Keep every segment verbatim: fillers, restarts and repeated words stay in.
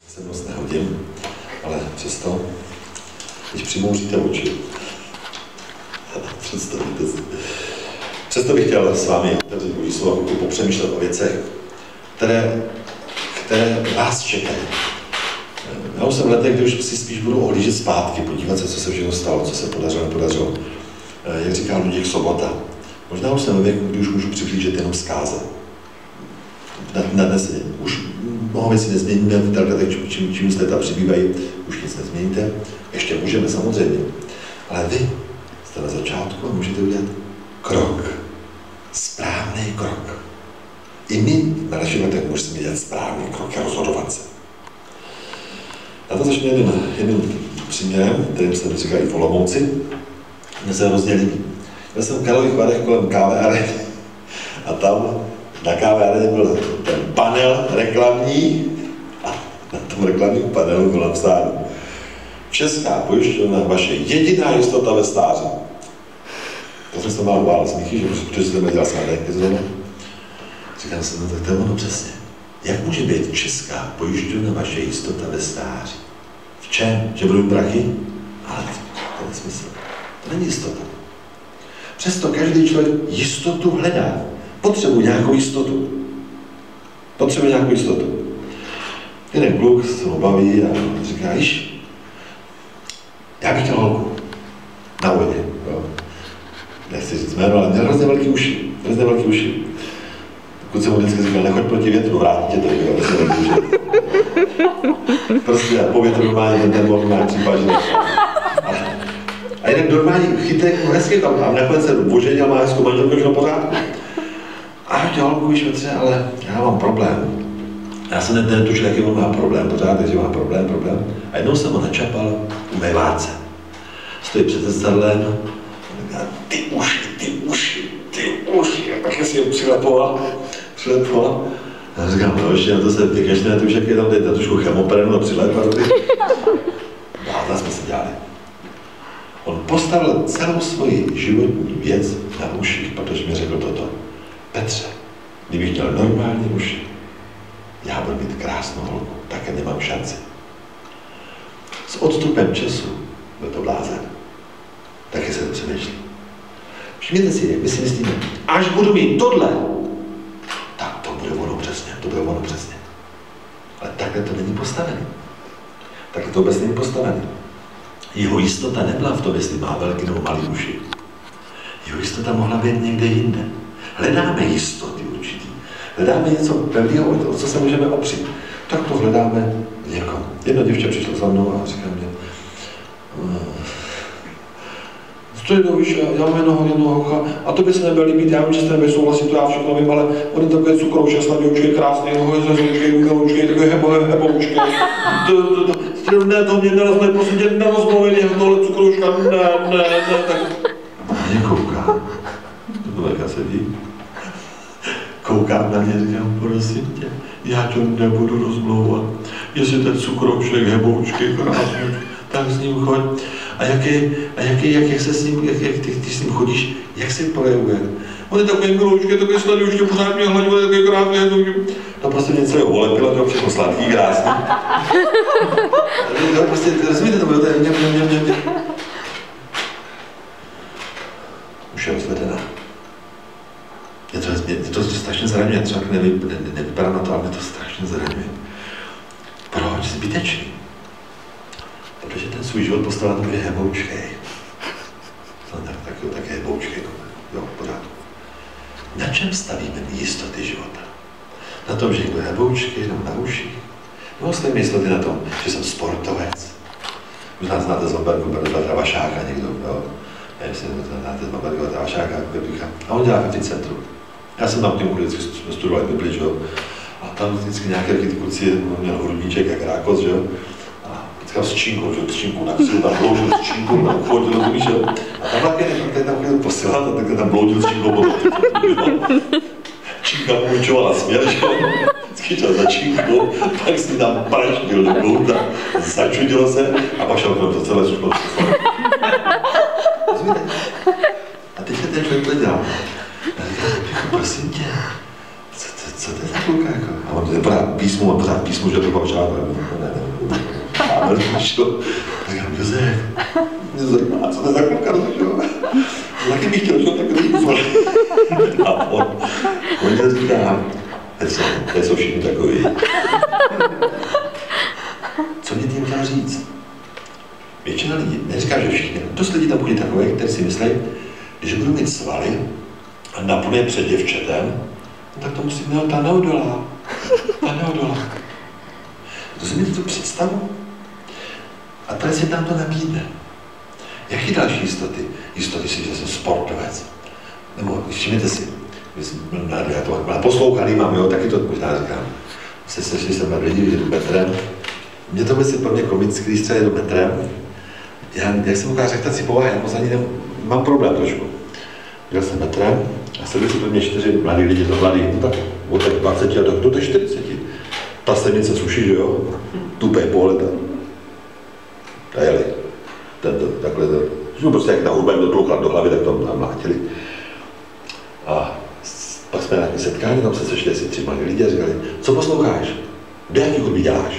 se moc nehodím, ale přesto, když přimouříte oči, představíte si. Přesto bych chtěl s vámi otevřít Boží slovo, popřemýšlet o věcech, které, které vás čekají. Já už jsem v letech, kdy už si spíš budu ohlížet zpátky, podívat se, co se všechno stalo, co se podařilo, nepodařilo. Jak říká Luděk Sobota. Možná už jsem ve věku, kdy už můžu přihlížet jenom zkáze. Na, na dnes už mnoho věcí nezměníme, v letech, čím, čím léta přibývají, už nic nezměníte. Ještě můžeme samozřejmě. Ale vy jste na začátku a můžete udělat krok. Správný krok. I my na našich letech můžeme dělat správný krok a rozhodovat se. Já to začnu jedním, jedním příměrem, kterým jsem říkal i v Olomouci. Mně se hrozně líbí. Já jsem v Karlových Varech kolem kávárny a tam na kávárně byl ten panel reklamní a na tom reklamním panelu bylo napsáno: Česká pojišťovna, vaše jediná jistota ve stáří. To jsem se mal bál smíchy, že protože jsem dělal smádek zrovna. Říkám jsem, no tak to je ono přesně. Jak může být česká pojišťovna vaše jistota ve stáří? V čem? Že budou prachy? Ale to je smysl. To není jistota. Přesto každý člověk jistotu hledá. Potřebuje nějakou jistotu. Potřebuje nějakou jistotu. Jeden kluk se ho baví a říká, již, já bych chtěl holku. Na uvědě. Nechci říct jméno, ale měl hrozně velký uši. Hrozně velký uši. Pokud jsem mu vždycky říkal, nechoď proti větru, vrátí tě to, jo, hrozně velký uši. Prostě po větru normálně ten termon má případ, že a jeden normální chytrek, no hezky tam, a nakonec se oženil, má hezkou manželku, že na pořádku. A já chtěl holku už vetře, ale já mám problém. Já jsem netušil, jaký on má problém, pořád, takže má problém, problém. A jednou jsem ho načapal u mé várce. Stojí před zrcadlem, ty uši, ty uši, ty uši. A tak si ho přilepoval, přilepoval. A já říkám, no ještě na to se vykaž, ne, to už jak je tam, dejte trošku chemoprenu a přilepat. Bláta jsme se dělali. On postavil celou svoji životní věc na uších, protože mi řekl toto. Petře, kdybych měl normální uši, já budu mít krásnou holku, také nemám šanci. S odstupem času byl to blázen. Taky se to přemýšlí. Všimněte si, jak my si myslíme, až budu mít tohle, tak to bude ono přesně, to bude ono přesně. Ale takhle to není postavené. Takhle to vůbec není postavené. Jeho jistota nebyla v tom, jestli má velký nebo malý uši. Jeho jistota mohla být někde jinde. Hledáme jistoty určitý. Hledáme něco pevného, o co se můžeme opřít. Tak to hledáme v někom. Jedno děvče přišlo za mnou a říká mě, to je víš, já mám jednoho, jednoho hocha, a to by se nebyl líbit, já vím, že jste nebyl souhlasit, to já všechno vím, ale on je takový cukroušek, sladoučkej, krásný, hezoučkej, uměloučkej, takový hebo, heboučkej. Ne, to mě neroz, ne, prosím tě, nerozmluvili tohle cukrouška, ne, ne, ne, tak... A mě kouká, to velká sedí, koukám na mě, říkám, prosím tě, já to nebudu rozmlouvat, jestli ten cukroušek, heboučkej, krásný, tak s ním choď. A jaký, a jaký, jak, jak se s ním, jak, jak ty, ty s ním chodíš, jak se projevuje? On je takový miloučký, takový sladoučký, pořád mě hladí, on je takový krásný, to prostě něco je olepilo, to je všechno sladký, krásný. To prostě, rozumíte to, to je mě, mě, mě, mě, mě. Už je rozvedená. Mě to, mě, mě to strašně zraňuje, třeba nevy, ne, nevypadá na to, ale mě to strašně zraňuje. Proč? Zbytečný. Protože ten svůj život postavil na dvě heboučkej. Tak, tak, také heboučkej, jo, pořád. Na čem stavíme jistoty života? Na tom, že někdo heboučkej, nebo na uších? Nebo stavíme jistoty na tom, že jsem sportovec? Možná znáte z Bambergu Berta Vašáka někdo, jo? Já jestli znáte z Bambergu Berta Vašáka, a on dělá v Eficentru. Já jsem tam k němu vždycky studoval Bibli, že jo? A tam vždycky nějaké ty kluci, on měl hrudníček jak rákos, že jo? Říkal s čínkou, že s čínkou na ksilu, tam bloudil s čínkou, tam chodil, rozumíš, jo? A tam taky někdo tam chtěl posílat, a takhle tam bloudil s čínkou potom. Čínka mu učovala směr, že jo? Vždycky šel za čínkou, pak si tam praštil do kouta, začudilo se a pak šel kolem to celé šlo. Rozumíte? A teď ten člověk to dělal. A říkal, prosím tě, co, co, co to je za kluka, jako. A on je pořád písmu, on pořád písmu, že to pořád, ne, ne, ne. A on přišel, tak říkám, Josef, mě to zajímá, co to je za kluka, no, taky bych chtěl, že takový info. A on, on mě říká, Petře, to jsou všichni takový. Co mě tím chtěl říct? Většina lidí, neříká, že všichni, dost lidí tam bude takový, kteří si myslí, když budu mít svaly a napnu je před děvčetem, tak to musím mít ta neodolá. Ta neodolá. Rozumíte tu představu? A tady se tam to nabídne. Jaký další jistoty? Jistoty si, že jsem sportovec. Nebo všimněte si, já to poslouchaný mám, jo, taky to možná říkám. Se sešli jsem na lidi, že jdu metrem. Mě to myslím pro mě komický, když třeba jedu metrem. Já, jak jsem ukážu, tak si povahy, já moc ani nem, mám problém trošku. Jel jsem metrem a sleduji si pro mě čtyři mladí lidi, to mladí, no tak od tak dvaceti a do těch čtyřiceti. Ta stejnice suší, že jo? Tupej pohled a jeli. Tento, takhle, no prostě jak na hudba jim dotloukla do hlavy, tak tam mlátili. A pak jsme na nějaké setkání, tam se sešli asi tři mladí lidi a říkali, co posloucháš? Do jaký hudby děláš?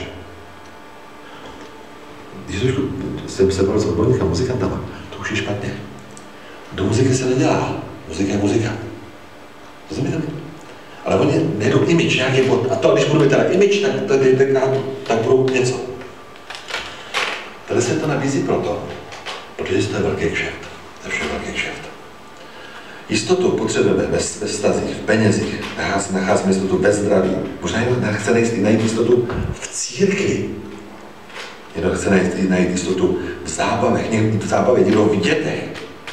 Když trošku jsem se bavil s odborníka, muzikantama, to už je špatně. Do muziky se nedělá. Muzika je muzika. Rozumíte mi? Ale oni nejdou image, nějaký bod. A to, když budu mít teda image, tak, tak, tak, tak budou něco. Tady se to nabízí proto, protože to je velký kšeft. To je vše velký kšeft. Jistotu potřebujeme ve, ve vztazích, v penězích, nacházíme jistotu ve zdraví. Možná někdo chce najít, najít jistotu v církvi. Někdo chce najít, najít jistotu v zábavech, někdo v zábavě, někdo v dětech.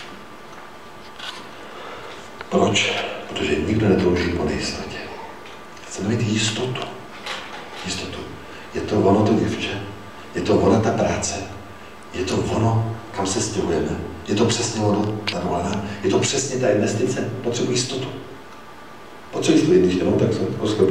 Proč? Protože nikdo netouží po nejistotě. Chceme mít jistotu. Jistotu. Je to ono to děvče, je to ona ta práce, je to ono, kam se stěhujeme, je to přesně ono ta dovolená, je to přesně ta investice. Potřebuji jistotu. Potřebuji jistotu, když nemám, tak se rozklepu.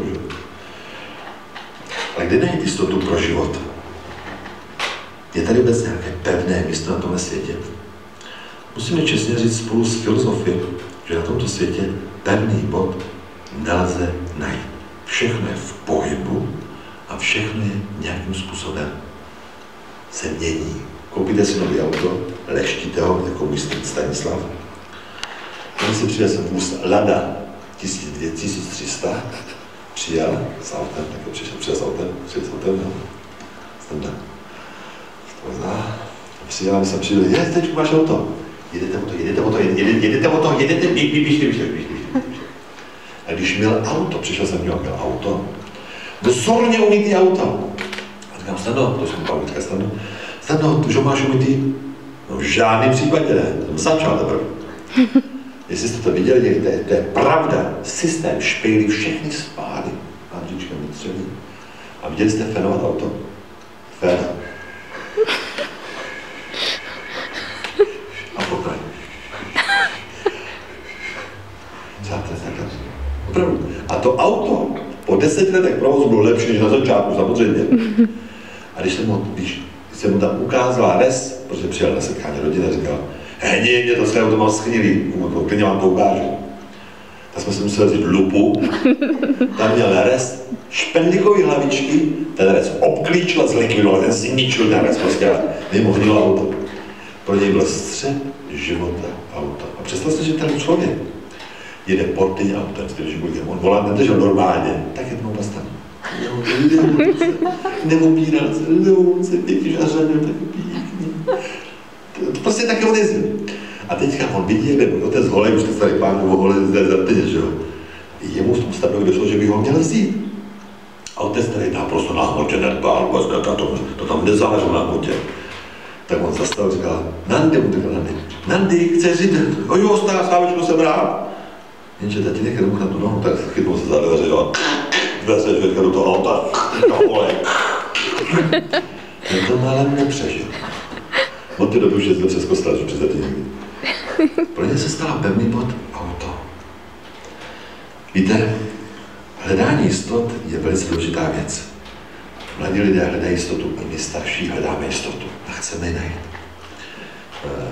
Ale kde najít jistotu pro život? Je tady vůbec nějaké pevné místo na tomhle světě? Musíme čestně říct spolu s filozofií, že na tomto světě pevný bod nelze najít. Všechno je v pohybu a všechno je nějakým způsobem se mění. Koupíte si nový auto, leštíte ho, jako můj Stanislav. On si přivez vůz Lada tisíc tři sta, přijel s autem, tak přišel přijel s autem, přijel s autem, no. Standa. To zná. Přijel, a my jsme přijeli, je, teď máš auto. Jedete o to, jedete o to, jedete, jedete o to, jedete, běž, běž, běž, běž, běž, běž. A když měl auto, přišel jsem měl, měl auto, vzorně umytý auto. A říkám, Stando, to jsem Pavlička, Stando, Stando, už ho máš umytý? No v žádném případě ne, jsem začal teprve. Jestli jste to viděli, to je, to je pravda, systém špejlí, všechny spály, Andříčka vnitřní. A viděli jste fenovat auto? Fen. A pokraj. Opravdu. A to auto po deseti letech provozu bylo lepší než na začátku, samozřejmě. A když jsem mu, když jsem mu tam ukázal res, protože přijel na setkání rodiny a říkal, hej, mě, mě to své auto mám schnilý, klidně vám to ukážu. Tak jsme si museli vzít lupu, tam měl res, špendlikový hlavičky, ten res obklíčil a zlikvidoval, ten si ničil ten res, prostě mimo hnilo auto. Pro něj byl střed života auto. A představ si, že ten člověk jede portyň autem, s tím on volant nedržel normálně, tak jednou dostal. Neobíral se, lehon se, pěkně žařenil, tak pěkný. To prostě taky on jezdil. A teďka on vidí, jak můj otec holej, už teď tady pán nebo holej zde zrtěně, že jo. Jemu v tom stavu došlo, že by ho měl vzít. A otec tady naprosto na hmotě nedbal, to, to, to tam nezáleželo na hmotě. Tak on zastavil a říkal, Nandy, mu říkal Nandy, Nandy, chceš říct, o jo, stávečku jsem rád. Jenže tatínek, který mu na tu nohu, tak chytnul se za dveře, jo. Dveře, že do toho auta, to volej. Ten to málem nepřežil. Od té doby už jezdil přes kostel, že přes tatínky. Pro ně se stala pevný bod auto. Víte, hledání jistot je velice důležitá věc. Mladí lidé hledají jistotu, i my starší hledáme jistotu a chceme ji najít.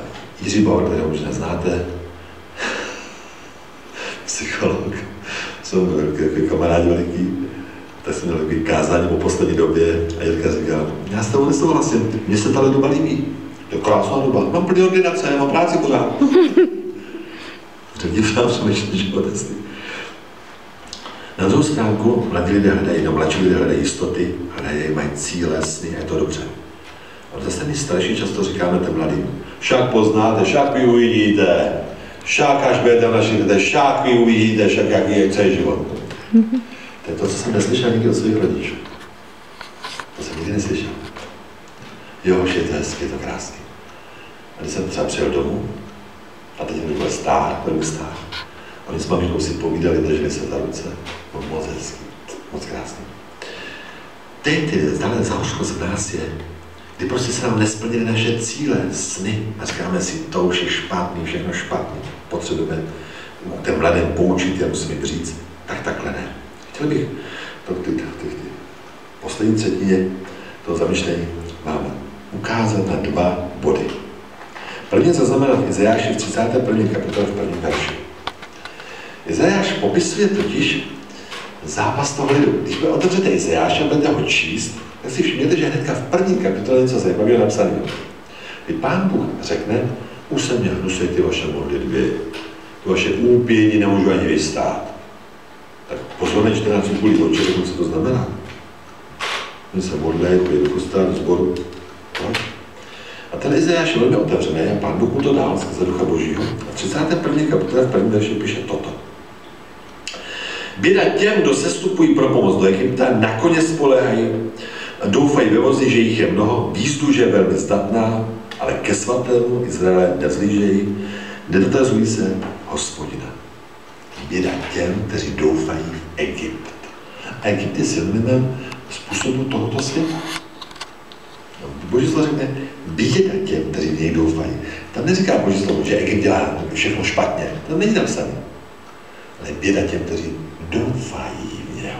Jiří Bauer, kterého možná znáte, psycholog, jsou kamarádi veliký, tak jsem měl takový kázání o poslední době a Jirka říkal, já s tebou nesouhlasím, mně se tahle doba líbí. To je krásná doba, mám plný ordinace, mám práci pořád. Řekni vám přemýšlení životeství. Na druhou stránku mladí lidé hledají, no mladší lidé hledají jistoty, hledají, mají cíle, sny a je to dobře. A zase my starší často říkáme těm mladým, však poznáte, však vy uvidíte, však až budete v našich lidech, však vy uvidíte, však jaký je celý život. To je to, co jsem neslyšel nikdy od svých rodičů. To jsem nikdy neslyšel. Jo, je to hezky, je to krásný. A když jsem třeba přijel domů, a teď byl stár, byl stár, oni s maminkou si povídali, drželi se za ruce. Bylo moc hezký, moc krásný. Teď ty dále záhořkost v nás je, kdy prostě se nám nesplnily naše cíle, sny a říkáme si, to už je špatný, všechno špatný. Potřebujeme ten mladém poučit, já musím jim říct, tak takhle ne. Chtěl bych to, ty, ty, ty, ty poslední třetině toho zamyšlení máme ukázat na dva body. První zaznamenat v Izajáši v třicáté první kapitole v prvním verši. Izajáš popisuje totiž zápas toho lidu. Když otevřete Izajáše a budete ho číst, tak si všimněte, že hnedka v první kapitole něco zajímavého napsaného. Kdy Pán Bůh řekne, už se mě hnusí ty vaše modlitby, ty vaše úpění nemůžu ani vystát. Tak pozorně čtenáři kvůli oči, řeknu, co to znamená. Oni se modlí, chodí do kostela, do sboru. Proč? A ten Izajáš je velmi otevřený a Pán Bůh mu to dal skrze Ducha Božího. A v třicáté první kapitole v prvním verši píše toto. Běda těm, kdo sestupují pro pomoc do Egypta, nakonec spoléhají, doufají ve vozy, že jich je mnoho, výzdu, že je velmi zdatná, ale ke svatému Izraele nevzlížejí, nedotazují se Hospodina. Běda těm, kteří doufají v Egypt. A Egypt je synonymem způsobu tohoto světa. Boží slovo řekne, běda těm, kteří v něj doufají. Tam neříká Boží slovo, že Egypt dělá všechno špatně. To není napsané. Ale běda těm, kteří doufají v něho.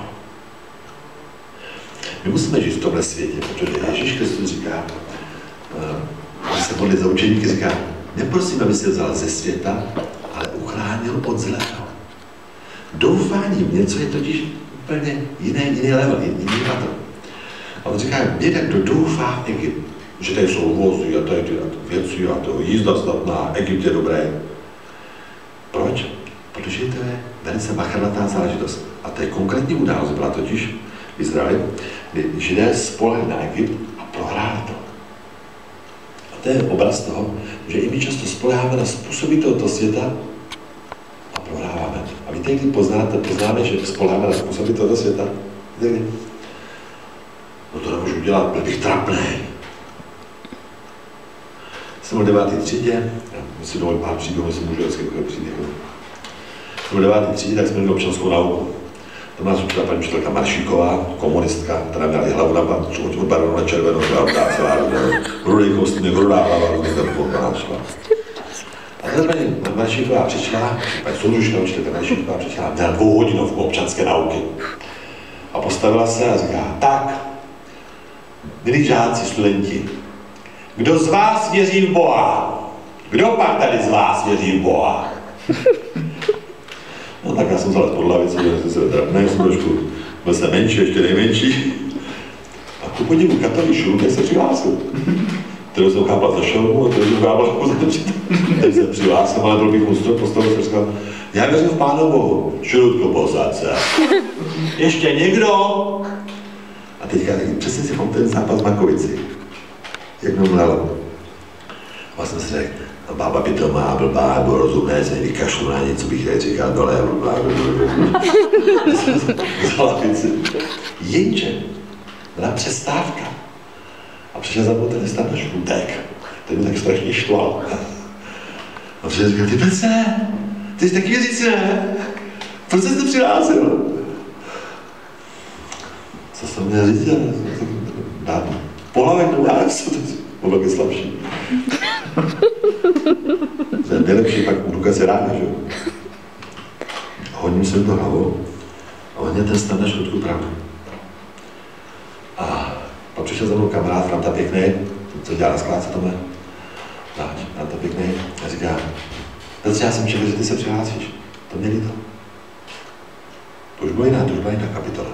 My musíme žít v tomhle světě, protože Ježíš Kristus říká, když se modlí za učeníky, říká, neprosím, aby se vzal ze světa, ale uchránil od zlého. Doufání v něco je totiž úplně jiný, jiný level, jiný level. A on říká, běda, kdo doufá v Egypt, že tady jsou vozy a tady ty věci a to jízda snadná, Egypt je dobrý. Proč? Protože to je velice machrnatá záležitost. A to je konkrétní událost, byla totiž v Izraeli, kdy Židé spolehli na Egypt a prohráli to. A to je obraz toho, že i my často spoleháme na způsoby tohoto světa a prohráváme. A víte, kdy poznáte, poznáme, že spoleháme na způsoby tohoto světa? Víte kdy? No to nemůžu dělat, byl bych trapný. Jsem v deváté třídě, já si dovolím pár příběhů, si můžu vždycky přijít. Jsem v deváté třídě, tak jsme měli občanskou nauku. To nás učila paní učitelka Maršíková, komunistka, která měla i hlavu na barvou na červenou, která celá rudý kostým, rudá hlava, rudý nášla. A tady paní Maršíková přišla, paní Souruška učitelka Maršíková přišla, měla dvouhodinovku občanské nauky. A postavila se a říká, tak, milí žáci, studenti, kdo z vás věří v Boha? Kdo pak tady z vás věří v Boha? No tak já jsem vzal pod lavici, že jsem se drapnej, jsem trošku, byl jsem menší, ještě nejmenší. A ku podivu katolíků, tak se přihlásil. Kterou jsem chápal za šelmu a kterou jsem chápal za nepřítel. Tak se přihlásil, ale byl bych mu postavil, jsem říkal, já věřím v Pánu Bohu, šelutko posad se. Ještě někdo? A teďka přesně si pamatuju ten zápas v Makovici. Jak mě mlelo. A jsem si řekl, no, bába by to má, blbá, bylo rozumné, se vykašlu na něco, bych tady říkal dole, blbá, blbá. Vzala věci. Jenže byla přestávka. A přišel za mnou ten nestávač Šlutek, který mě tak strašně štval. A přišel říkal, ty Pece, ty jsi taky věřící, ne? Proč jsi to přihlásil? Co jsem měl říct? Dám pohlavek nebo já jsem to byl taky slabší. To je nejlepší pak u důkazy rána, že jo? Hodím se do hlavou a on měl ten stan na Šlutku pravdu. A pak přišel za mnou kamarád Franta Pěkný, co dělá na skládce tohle. Franta Pěkný a říká, Petře, já jsem čekal, že ty se přihlásíš. To mě líto. To už byla jiná, to už byla jiná kapitola.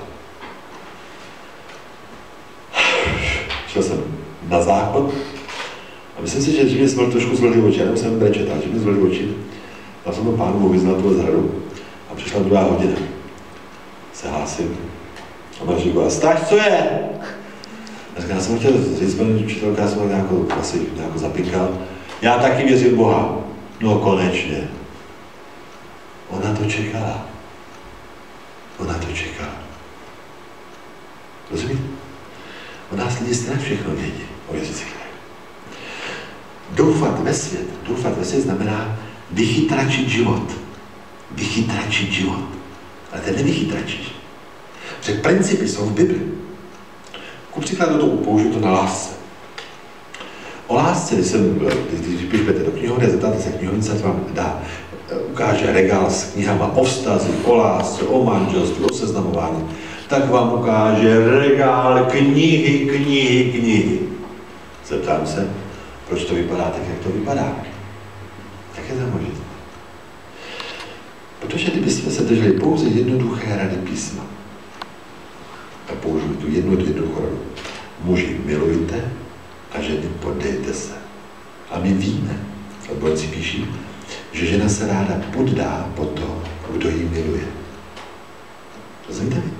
Šel jsem na záchod a myslím si, že, že mě jsme trošku zvlhli oči, já nemusím brečet, ale že mě zvlhli oči. Tam jsem to pánu vyznal tu zhradu a přišla druhá hodina. Se hlásím. A ona říká, Stáš, co je? A říká, já jsem chtěl říct, paní učitelka, já jsem nějakou, asi nějakou zapinkal. Já taky věřím Boha. No konečně. Ona to čekala. Ona to čekala. Rozumíte? O nás lidi stejně všechno vědí o věřících. Doufat ve svět, doufat ve svět znamená vychytračit život. Vychytračit život. Ale ty nevychytračíš. Protože principy jsou v Bibli. Ku příkladu to použiju to na lásce. O lásce, když, jsem, když píšete do knihovny, zeptáte se knihovnice, vám dá, ukáže regál s knihama o vztazích, o lásce, o manželství, o seznamování, tak vám ukáže regál knihy, knihy, knihy. Zeptám se, proč to vypadá tak, jak to vypadá. Jak je to možné? Protože kdybyste se drželi pouze jednoduché rady písma, a použiju tu jednu jednoduchou radu. Muži, milujte a ženy, poddejte se. A my víme, odborníci píší, že žena se ráda poddá po to, kdo ji miluje. Rozumíte mi?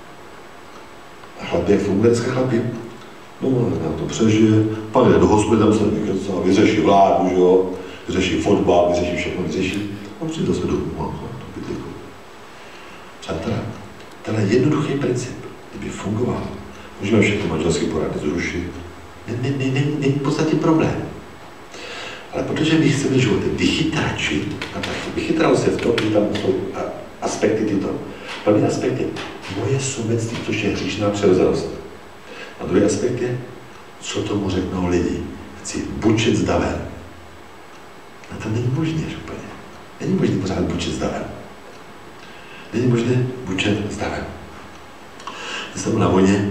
A chlapi, jak funguje dneska chlapi? No, na to přežije, pak jde do hospody, tam se vykecá, vyřeší vládu, že jo? Vyřeší fotbal, vyřeší všechno, vyřeší. A přijde zase domů, no, to bydlíku. Přátelé, tenhle jednoduchý princip, kdyby fungoval, můžeme všechny manželské porady zrušit. Není v podstatě problém. Ale protože my chceme životy vychytračit, a tak vychytralost je v tom, že tam jsou aspekty tyto. První aspekt je moje sobectví, což je hříšná přirozenost. A druhý aspekt je, co tomu řeknou lidi. Chci bučit s davem. A to není možné, že úplně. Není možné pořád bučit s davem. Není možné bučet s davem. Když jsem byl na vojně,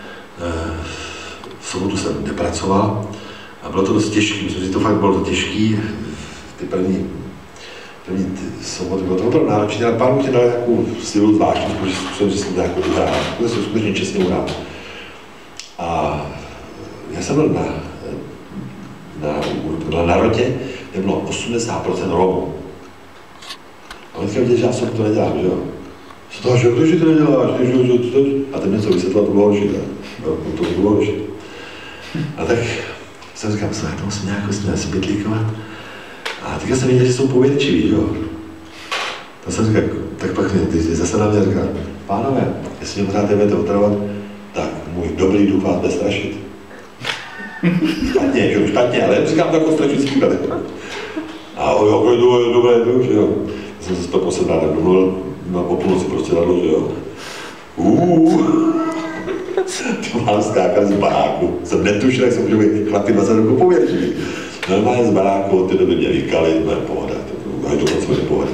v sobotu jsem nepracoval a bylo to dost těžké. Myslím, že to fakt bylo to těžké. Ty první, první ty soboty bylo to opravdu náročné, ale pán mě dal nějakou silu zvláštní, protože jsem si jsem nějakou uhrál. To jsem skutečně čestně uhrál. A já jsem byl na, na, na národě, kde bylo osmdesát procent Romů. A oni viděli, že já jsem to nedělám, že jo? Co to, že když to neděláš, že, že, že, a ten něco vysvětlil, to bylo horší, no, to bylo horší. A tak jsem říkal, já to musím nějak si bytlíkovat. A teďka jsem viděl, že jsou povědčiví, že jo? Tak jsem říkal, tak pak mě, když zase na mě říkal, pánové, jestli mě pořád budete otravovat, tak můj dobrý duch vás bude strašit. Špatně, že špatně, ale říkám to jako strašující příklad. A jo, je dobré duch, že jo? Já jsem se to posledná tak domluvil, na populnoci prostě nadlo, že jo? Uuuu. To mám skákat z baráku. Jsem netušil, jak se můžu být chlapi dvacet roků pověřili. Normálně z baráku od té doby mě vykali, to je pohoda, to je dokonce pohoda.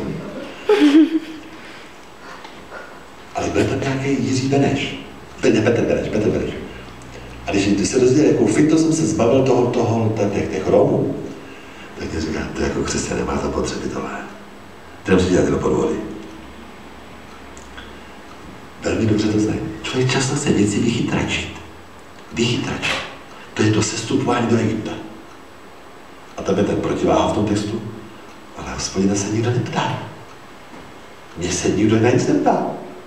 Ale byl tam nějaký Jiří Beneš. Ne, Petr Beneš, Petr Beneš. A když, když se dozvěděl, jakou fintou jsem se zbavil toho, toho, těch, těch Romů, tak mě říká, to jako křesťan nemá zapotřebí tohle. To nemusí dělat do podvody. Velmi dobře to znají. Člověk často se věci vychytračit. Vychytračit. To je to sestupování do Egypta. A tam je ten protiváha v tom textu. Ale Hospodina se nikdo neptá. Mně se nikdo na nic neptá.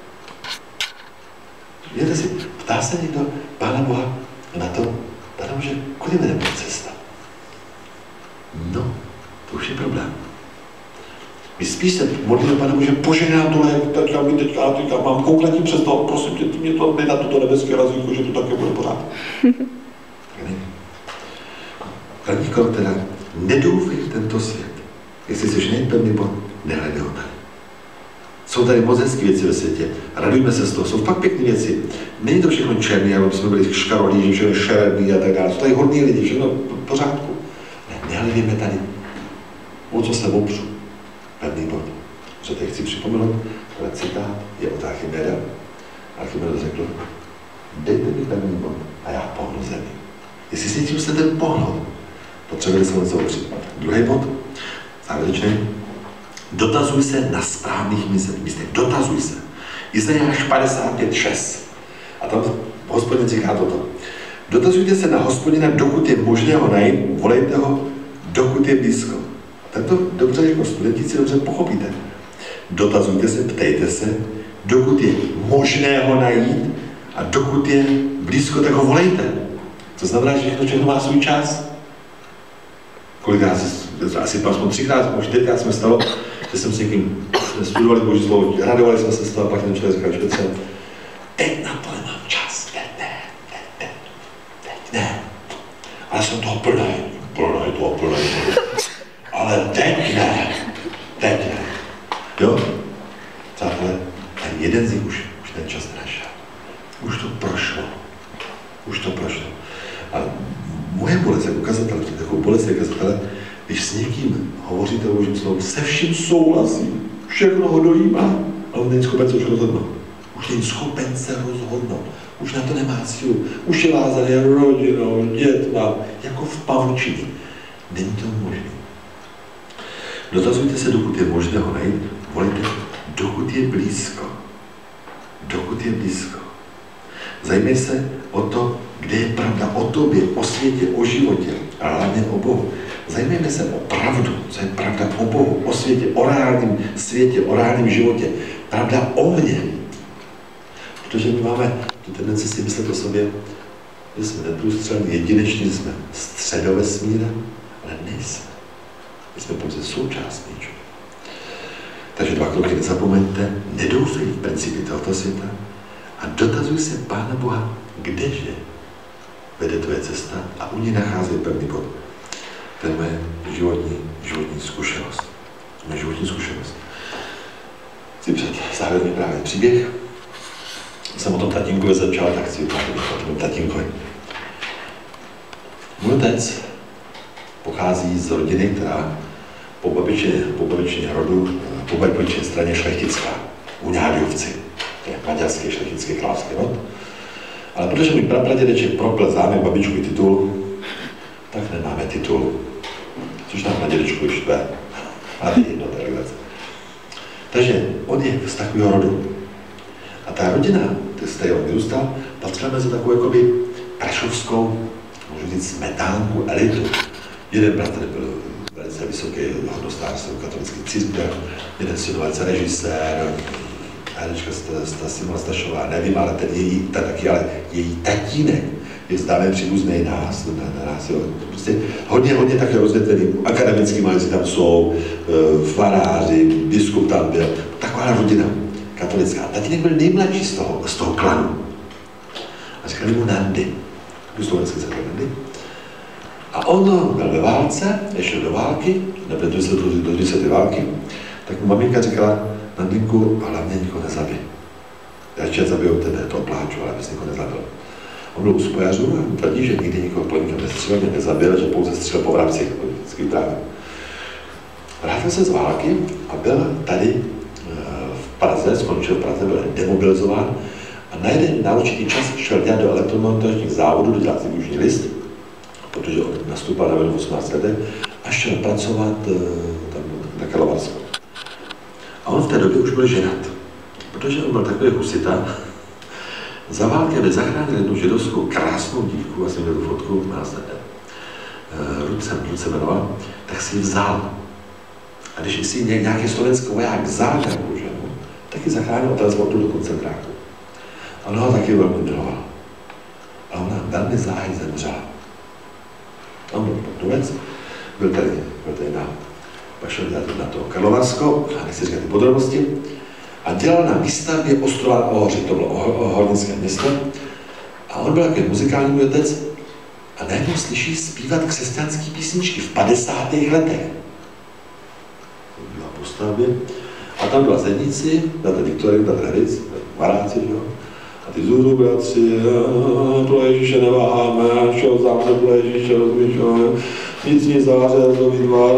Víte si, ptá se někdo Pána Boha na to, Pane Bože, kudy vede moje cesta? No, to už je problém. My spíš se modlíme, Pane Bože, požehnám tohle, tak já mi teďka, teďka mám koukletím přes to, prosím tě, ty mě to dej na toto nebeské razítko, že to také bude pořád. První krok teda, nedoufej v tento svět. Jestli jsi nejpevný bod, nehledej ho tady. Jsou tady moc hezké věci ve světě. Radujme se z toho, jsou fakt pěkné věci. Není to všechno černý, aby jsme byli škarolí, že všechno šeredný a tak dále. Jsou tady hodní lidi, všechno v pořádku. Ne, nehledejme tady. O co se opřu? Pevný bod. Že teď chci připomenout, ten citát je od Archimeda. Archimedes řekl, dejte mi pevný bod a já pohnu zemi. Jestli si tím chcete pohnout, potřebujete se něco opřít. Druhý bod, závěrečný. Dotazuj se na správných místech. Dotazuj se. Izajáš padesát pět šest. A tam Hospodin říká toto. Dotazujte se na Hospodina, dokud je možné ho najít, volejte ho, dokud je blízko. Tak to dobře jako studenti si dobře pochopíte. Dotazujte se, ptejte se, dokud je možné ho najít a dokud je blízko, tak ho volejte. To znamená, že všechno, všechno má svůj čas. Kolikrát se, asi aspoň třikrát, možná čtyřikrát jsme stalo, že jsem s někým, jsme studovali Boží slovo, radovali jsme se z toho, pak ten člověk říkal, že teď na to nemám čas, teď ne, teď, teď, teď ne. Ale jsem toho plnej, plnej toho, plnej toho. Ale teď ne, teď ne. Jo? Přátelé, ten jeden z nich už, už ten čas nenašel. Už to prošlo. Už to prošlo. A moje bolest jako kazatele, takovou bolest jako kazatele, když s někým hovoříte o Božím slovu, se vším souhlasí, všechno ho dojímá, ale on není schopen se už rozhodnout. Už není schopen se rozhodnout. Už na to nemá sílu. Už je vázaný rodinou, dětma, jako v pavučině. Není to možné. Dotazujte se, dokud je možné ho najít, volejte, dokud je blízko. Dokud je blízko. Zajímej se o to, kde je pravda o tobě, o světě, o životě, a hlavně o Bohu. Zajímejme se o pravdu, co je pravda o Bohu, o světě, o reálném světě, o reálném životě. Pravda o mně. Protože my máme tu tendenci si myslet o sobě, že jsme neprůstřelní, jedineční, že jsme středovesmíra, ale nejsme. My jsme pouze součást něčeho. Takže dva kroky nezapomeňte, nedoufej v principy tohoto světa a dotazuj se Pána Boha, kdeže vede tvoje cesta a u ní nachází pevný bod. To je moje životní, životní zkušenost. Moje životní zkušenost. Chci před závěrný právě příběh. Jsem o tom tatínkovi začal, tak chci vyprávět o tom tatínkovi. Můj otec pochází z rodiny, která po babičině, po babičině rodu, po babičině straně šlechtická, Uňáďovci. To je maďarský šlechtický královský rod. Ale protože můj prapradědeček propil zámek babičkový titul, tak nemáme titul. Což nám na dědečku štve. Ale jedno, to je věc. Takže on je z takového rodu. A ta rodina, z které on vyrůstal, patřila mezi takovou jakoby prašovskou, můžu říct, smetánku, elitu. Jeden bratr byl velice vysoký hodnostář v katolické církvi, jeden syn velice režisér, herečka Simona Stašová, nevím, ale ten její, ta taky, ale její tatínek je zdále příbuzný nás, na nás, jo. Prostě hodně, hodně také rozvětvený, akademický malíci tam jsou, faráři, biskup tam byl, taková rodina katolická. Tatínek byl nejmladší z toho, z toho klanu. A říkali mu Nandy, byl slovenský se Nandy. A on byl ve válce, ještě do války, nebyl do druhé světové války, tak mu maminka říkala, Nandinku, hlavně nikoho nezabij. Já ještě zabijou tebe, to pláču, ale abys nikoho nezabil. On byl u spojařů a tvrdí, že nikdy nikoho po nikom nestřelil, mě nezabil, že pouze střelil po vrabcích, vždycky právě. Vrátil se z války a byl tady v Praze, skončil v Praze, byl demobilizován a na jeden na určitý čas šel dělat do elektromontážních závodů, dodělat výužní list, protože on nastoupil na v osmnácti letech a šel pracovat tam na Karlovarsko. A on v té době už byl ženat, protože on byl takový husita. Za války, aby zachránil jednu židovskou krásnou dívku, vlastně měl tu fotku, má se Ruce, Ruce jmenoval, tak si ji vzal. A když si nějaký slovenský voják vzal nějakou ženu, tak ji zachránil a transportu do koncentráku. A ona ho taky velmi miloval. A ona velmi záhy zemřela. A on byl Portovec, byl tady, byl tady na, pak šel na to Karlovarsko, a nechci říkat ty podrobnosti, a dělal na výstavbě Ostrova na Ohoři, to bylo hornické město. A on byl takový muzikální otec a najednou slyší zpívat křesťanské písničky v padesátých letech. Byla po stavbě a tam byla zedníci, byla tady diktorium, byla tady hric, varáci, jo. A ty zůru bratři, pro Ježíše neváháme, šel záře pro Ježíše, rozumíš, jo. Nic nic záře, rozumí tvár,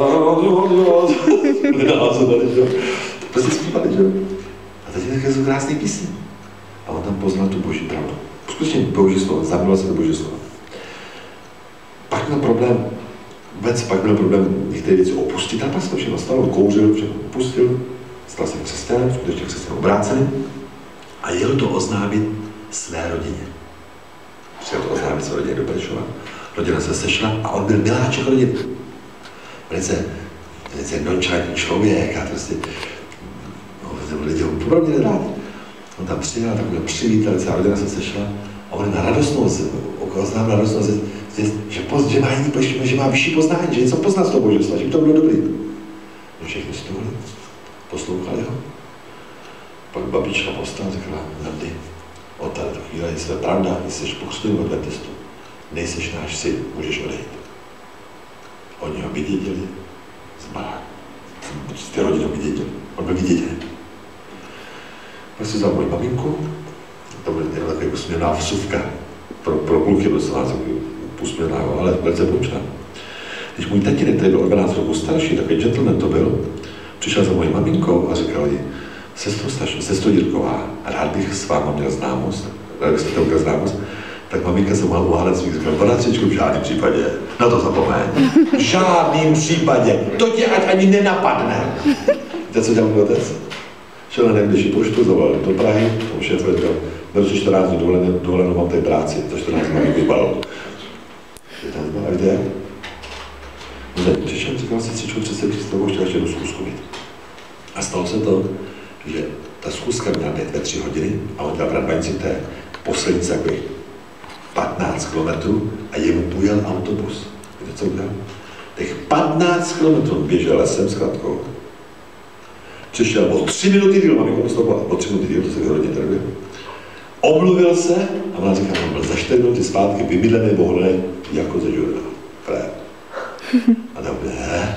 nedá se tady, jo. Prostě zpívali, jo. A teď je také jsou krásný písně. A on tam poznal tu boží pravdu. Skutečně boží slovo, zamiloval se do boží slova. Pak měl problém, vůbec pak měl problém některé věci opustit, a pak se to všechno stalo, kouřil, všechno opustil, stal se křesťanem, skutečně křesťanem obrácený. a jel to oznámit své rodině. Přijel to oznámit své rodině do Prešova, rodina se sešla a on byl miláček rodiny. Velice, velice nončální člověk a prostě, no, lidi ho opravdu měli rádi. On tam přijel, tak byl přivítal, celá rodina se sešla a on na radostnou, oznám na radostnou, že, že, že má jiný, že má vyšší poznání, že něco pozná z toho božstva, že by to bylo dobrý. No všichni stůli, poslouchali ho. Pak babička postala a řekla, Nandy, od této chvíle, jestli je pravda, jestli jsi pokřtěn od adventistů, nejseš náš syn, můžeš odejít. Oni ho vydědili z baráku. Z té rodiny ho vydědili. On byl vyděděný. Pak si vzal moji maminku, to byla taková usměrná vsuvka. Pro, pro kluky byl se nás usměrná, ale velice poučná. Když můj tatínek, který byl o dvanáct roku starší, takový gentleman to byl, přišel za mojí maminkou a říkal jí, sestro, starší, sestro Jirková, rád bych s váma měl známost, rád bych s měl známost, tak maminka se mohla uhádat svých, říkal, bratřičku, v žádném případě, na to zapomeň, v žádném případě, to tě ať ani nenapadne. Víte, co dělal můj otec? Šel na nejbližší poštu, zavolal do Prahy, tomu šéfovi říkal, beru si čtrnáct dní dovolenou, dovolenou mám té práci, za čtrnáct dní mám vybalil. A víte jak? No, přišel, říkal si, sestřičku, přece bych s tebou chtěl ještě jednu zkusku mít. A stalo se to, že ta zkuska měla být ve tři hodiny a on dělal v Radvanici té poslední takových patnáct kilometrů a jemu ujel autobus. Víte, co udělal? Těch patnáct kilometrů běžel lesem s chatkou. Přišel o tři minuty díl, maminko postoupila, o tři minuty díl, to se vyhodně trvě. Omluvil se a ona říká, on byl za čtyři minuty zpátky vymydlený, bohlený, jako ze žurnálu. Fré. A tam ne.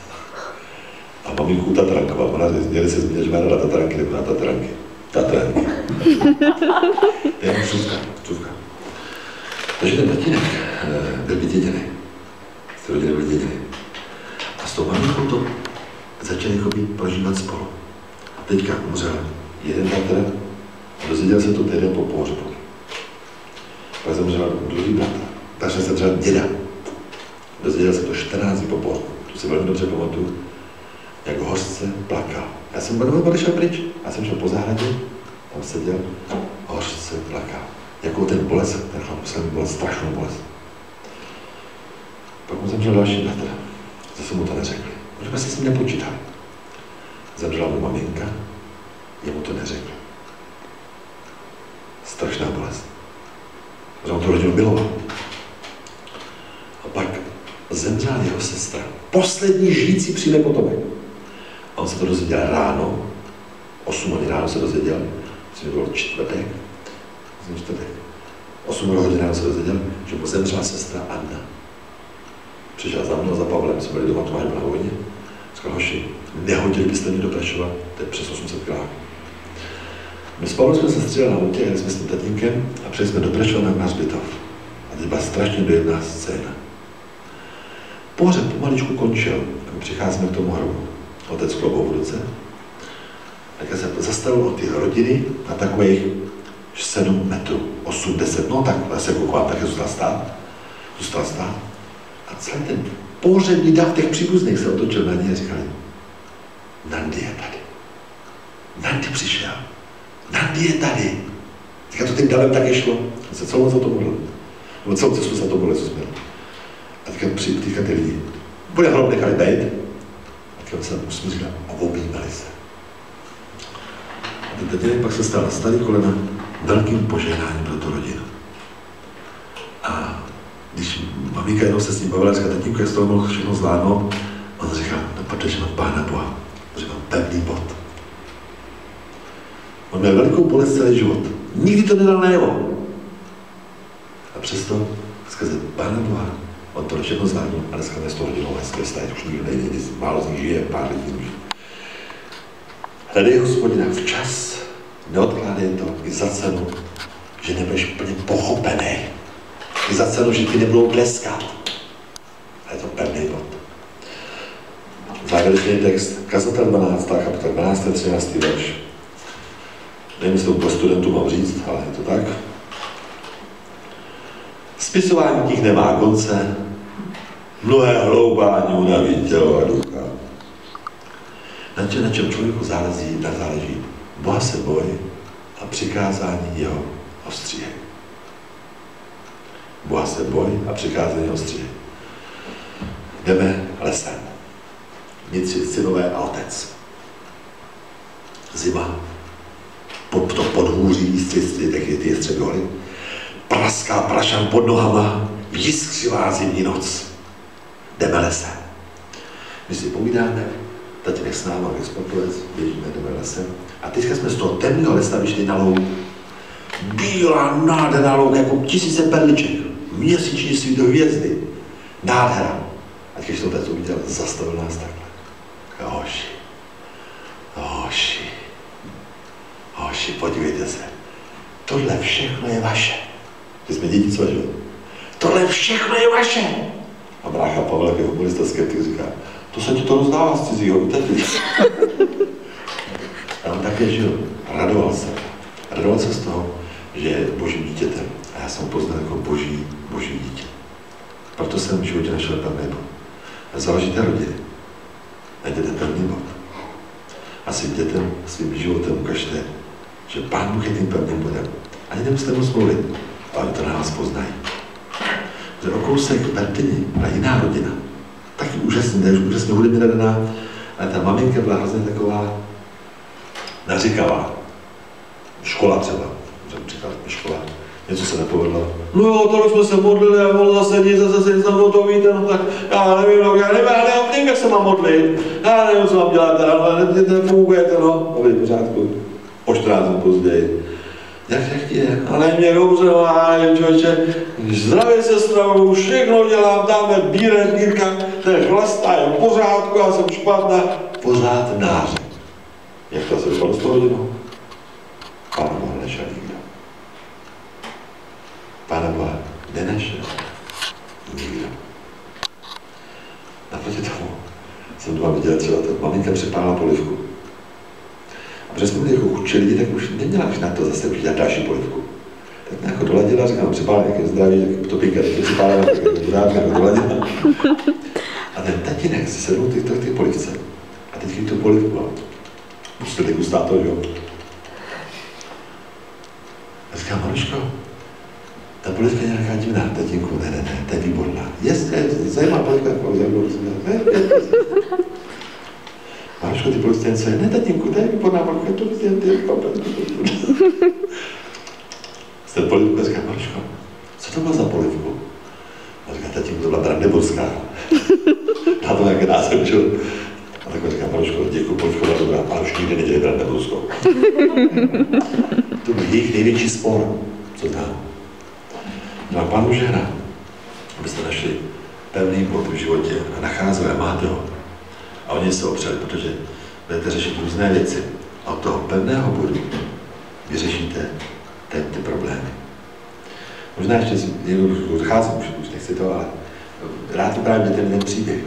A maminku Tatranková, ona měli se zmínit, že má na Tatranky nebo na Tatranky. Tatranky. To je jen vsuvka, vsuvka. Takže ten tatínek byl vyděděný. Z té rodiny byl vyděděný. A s tou maminkou to začali jako být prožívat spolu. A teďka umřel jeden bratr a dozvěděl se to týden po pohřbu. Pak zemřel druhý bratr. Takže zemřel děda. Dozvěděl se to čtrnáct dní po pohřbu. To si velmi dobře pamatuju, jak hořce plakal. Já jsem odešel pryč, já jsem šel po zahradě, tam seděl, hořce plakal. Jako ten bolest, ten chlap poslední byl strašnou bolest. Pak mu zemřel další bratr. Zase mu to neřekli. Protože se s ním nepočítali. Zemřela mu maminka, jemu to neřekli. Strašná bolest. Protože on tu rodinu miloval. A pak zemřela jeho sestra. Poslední žijící přímý potomek. A on se to dozvěděl ráno, osm hodin ráno se dozvěděl, myslím, že bylo čtvrtek, myslím, čtvrtek, osm hodin ráno se dozvěděl, že mu zemřela sestra Anna. Přišel za mnou, za Pavlem, jsme byli doma, Tomáš byl na vojně. Říkal, hoši, nehodili byste mě do Prešova, to je přes osm set kiláků. My s Pavlem jsme se střídali na autě, jeli jsme s tím tatínkem a přijeli jsme do Prešova na hřbitov. A teď byla strašně dojemná scéna. Pohřeb pomaličku končil, a my přicházíme k tomu hrobu. Otec klobou v ruce. Tak já se zastavil od té rodiny na takových sedm metrů, osm, deset, no tak já se koukám, tak je zůstal stát. Zůstal stát. A celý ten pohřební dav těch příbuzných se otočil na něj a říkali, Nandy je tady. Nandy přišel. Nandy je tady. Teďka to tím davem také šlo. A se celou noc o to modlil. Nebo celou cestu se to bylo, co jsme. A teďka při teďka ty lidi. Bude hrob nechali bejt. A teďka se usmířili a objímali se. A ten tatínek pak se stal na starý kolena velkým požehnáním pro tu rodinu. A když maminka jednou se s ním bavila, říká, tatínku, jak z toho mohl všechno zvládnout, on říkal, no protože mám Pána Boha, protože mám pevný bod. On měl velikou bolest celý život. Nikdy to nedal najevo. A přesto, skrze Pána Boha, on to všechno zvládnul a dneska mě s tou rodinou hezké vztahy, už nikdo nejde, málo z nich žije, pár lidí může. Hledej Hospodina včas, neodkládej to i za cenu, že nebudeš plně pochopený. I za cenu, že ti nebudou tleskat. A je to pevný bod. Závěrečný text, kazatel dvanáctá kapitola, dvanáctý třináctý verš. Nevím, jestli to studentům mám říct, ale je to tak. Spisování knih nemá konce, mnohé hloubání unaví tělo a ducha. Na čem, na čem člověku záleží, záleží, Boha se boj a přikázání jeho ostříje. Boha se boj a přikázání ostříje. Jdeme lesem. My tři synové a otec. Zima. Pod to podhůří stři, taky ty středy hory. Praská prašan pod nohama, jiskřivá zimní noc. Jdeme lesem. My si povídáme, tatínek s náma, jak sportovec, běžíme, jdeme lesem. A teďka jsme z toho temného lesa vyšli na louku. Bílá, nádherná louka, jako tisíce perliček. Měsíční svít do hvězdy. Nádhera. A když to teď uviděl, zastavil nás takhle. Hoši, hoši, hoši, podívejte se. Tohle všechno je vaše. Že jsme děti, co že? Tohle všechno je vaše. A brácha Pavel, jako humorista skeptik, říká, to se ti to rozdává z cizího, víte? A on také žil, radoval se. Radoval se z toho, že je božím dítětem. A já jsem ho poznal jako boží, boží dítě. Proto jsem v životě našel pevný bod. A založíte rodiny. Najděte pevný bod. A svým dětem, svým životem ukažte, že Pán Bůh je tím pevným bodem. Ani nemusíte mu smluvit, ale to na vás poznají. Že o kousek Bertyni byla jiná rodina. Taky úžasný, ne, už úžasně hudebně nadaná, ale ta maminka byla hrozně taková naříkavá. Škola třeba, říkala škola, něco se nepovedlo. No jo, tohle jsme se modlili a on zase nic, zase nic, no to víte, no tak já nevím, no, já nevím, ale já nevím, jak se mám modlit. Já nevím, co mám dělat, ale nefungujete, no. A vy pořádku, o čtrnáct dní později. Jak, jak ti je? Ale mě dobře, no, člověče, zdravě se stravuju, všechno dělám, dáme bíre, bírka, ten chlastá je v pořádku, já jsem špatná, pořád náře. Jak to se dopadlo s tou rodinou? Pána Boha nešel nikdo. Pána Boha nenešel nikdo. Naproti tomu jsem doma viděl třeba, ta maminka přepálila polivku. A protože jsme byli jako učili lidi, tak už neměla už na to zase už dělat další polivku. Tak mě jako doladila, říkám, přepálila nějaké zdraví, tak to pinka, tak přepálila, tak jako pořád jako doladila. A ten tatínek si sednul ty, ty polivce. A teď tu polivku, a musel degustátor, jo. A říkám, Maruško, ta polivka je nějaká divná, tatínku, ne, ne, ne, to je výborná. Jestli je zajímavá polivka, jako zajímavá, ne, Maruško, ty polivce něco je, ne, tatínku, to je výborná polivka, to je výborná. Z té polivku říkám, Maruško, co to bylo za polivku? A říká, tatínku, to byla Brandeborská. Dá to nějaké název, čo? A takhle říkám, Maruško, děkuji, polivka byla dobrá, ale už nikdy nedělej Brandeborskou. To byl jejich největší spor, co znám. No a Pánu žehná, abyste našli pevný bod v životě a nacházeli a máte ho. A oni se opřeli, protože budete řešit různé věci. A od toho pevného bodu vyřešíte ty, ty problémy. Možná ještě odcházím, už, už nechci to, ale rád vyprávím ten jeden příběh.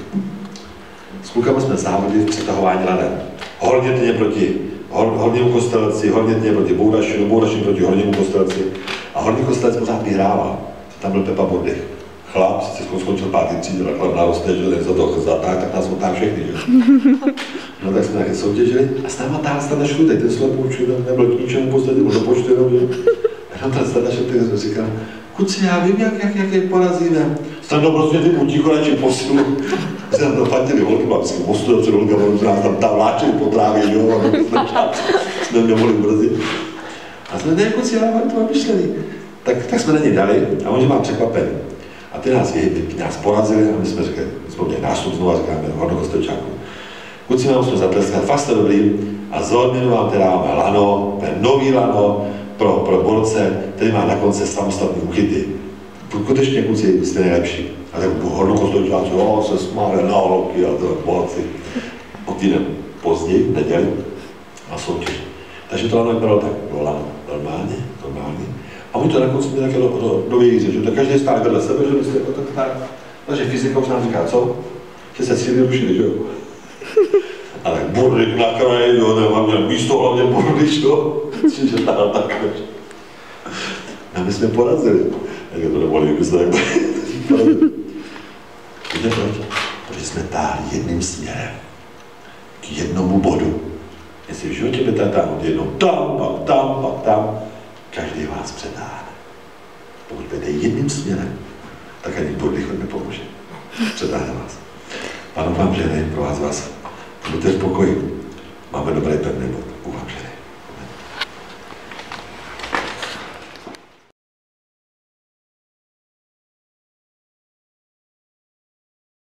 S klukama jsme závodili v přetahování lanem. Hornětně proti hor, Hornímu Kostelci, hornětně proti Bourašinu, Bourašin proti Hornímu Kostelci. A Horní Kostelec pořád vyhrával. Tam byl Pepa Bordych. Chlap, sice skončil pátý třídě, ale chlap naroste, že ten za to zatáhl, tak nás otáhl všechny, že? No tak jsme také soutěžili a s náma táhl Standa Šlutek, ten slepoučů, nebyl k ničemu podstatě, byl do počtu jenom, že? A tam ten Standa Šlutek říkal, kuci, já vím, jak, jak, jak je porazíme. Standa prostě ty uticho radši posilu. Se nám to fatili holky, mám si mostu dopředu holka, protože nás tam tam vláčili po trávě, jo, a jsme, jsme nemohli brzy. A jsme ne, kuci, já mám to myšlený. Tak, tak jsme na ně dali a on, že má překvapený. A ty nás, nás porazili a my jsme řekli, my jsme měli nástup znovu a říkáme, Horno Kostelčáku. Kluci nám jsme zatleskali, fakt jste dobrý a za odměnu vám teda máme lano, to je nový lano pro, pro borce, který má na konci samostatný uchyty. Skutečně kluci jste nejlepší. A tak Horno Kostelčáku, jo, se smáli na holky a to borci. O týden později, neděli, a soutěž. Takže to lano vypadalo tak, bylo lano normálně, normálně. A oni to na konci měli také do, do, do vějíře, že to každý stále vedle sebe, že byste jako tak tak. Takže fyzika už nám říká, co? Že se síly rušili, že jo? A tak burdik na kraji, jo, nemám měl místo, hlavně burdik, jo? Že tam takhle. A my jsme porazili. Jak to nemohli vymyslet, jak to Víte proč? Protože jsme táhli jedným směrem. K jednomu bodu. Jestli v životě budete táhnout jednou tam, pak tam, pak tam, každý vás přetáhne. Pokud budete jedním směrem, tak ani poddychod nepomůže. Přetáhne vás. Pánu vám žehnej, pro vás vás. Buďte v pokoji. Máme dobré pevné bod. Bůh vám žehnej.